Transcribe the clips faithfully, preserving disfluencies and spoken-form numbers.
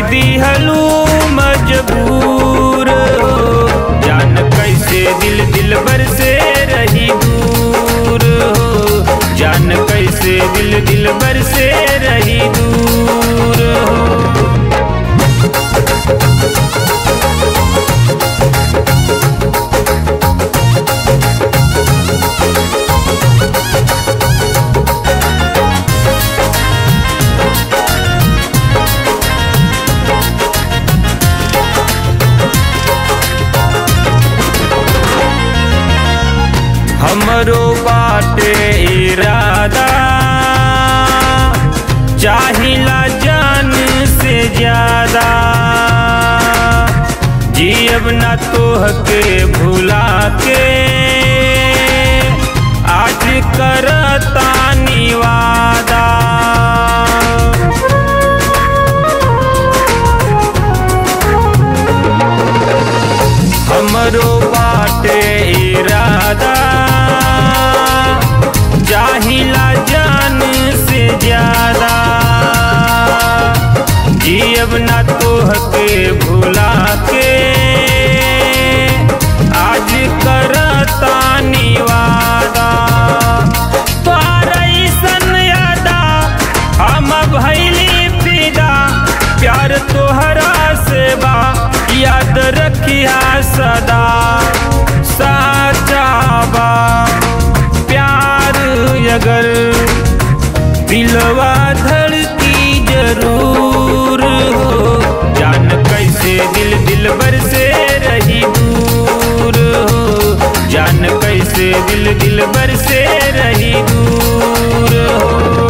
दिहलू मजबूर हो, जान कैसे दिल दिलबर से रही दूर हो, जान कैसे दिल दिलबर से रही दूर हो। हमरो बाटे इरादा, चाहिला जान से ज्यादा, जियब ना तोहके भुला के, आज करता निवादा। हमरो बाटे इरादा, चाहिला जान से ज्यादा, जियब ना तोहके भुला के, आज करता निवादा। तोहरा अइसन यादा हम भइली फिदा, प्यार तोहरा से बा याद रखिया सदा। साचा बा अगर दिलवा धड़की जरूर हो, जान कैसे दिल दिलबर से रही दूर हो, जान कैसे दिल दिलबर से रही दूर हो।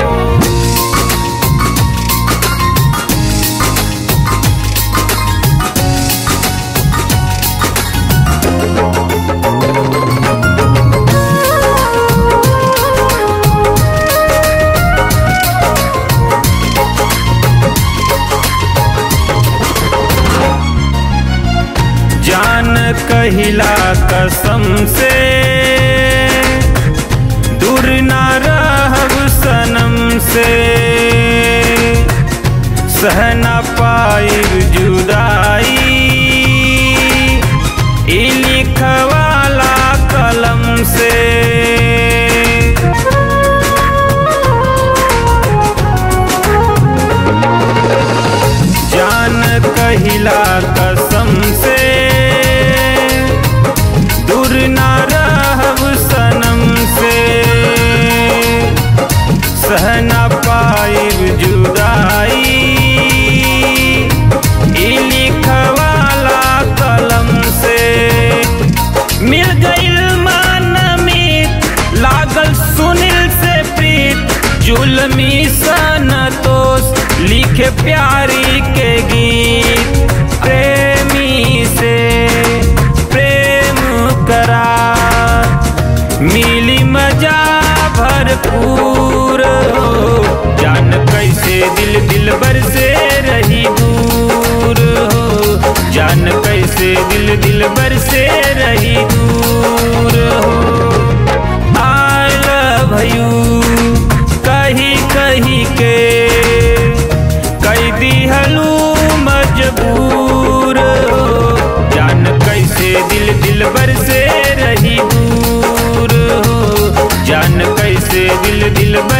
जान कहिला कसम से, दूर ना रहब सनम से, सह ना पाइब जुदाई, ई लिखवाला कलम से। जान कहिला कसम से, दूर ना रहब सनम से, सह ना पाइब जुदाई, ई लिखवाला कलम से। मिल गइल मान मीत, लागल सुनील से प्रीत, जुल्मी सनतोष लिखे प्यारी के गीत। प्रेमी से प्रेम करा, मिली मजा भरपूर हो, जान कैसे दिल दिलबर से रही दूर हो, जान कैसे दिल दिलबर से रही दूर हो। आई लव यू कही कही के कई दिहलू मजबूर हो, जान कैसे दिल दिलबर से रही दूर हो, जान कैसे दिल दिलबर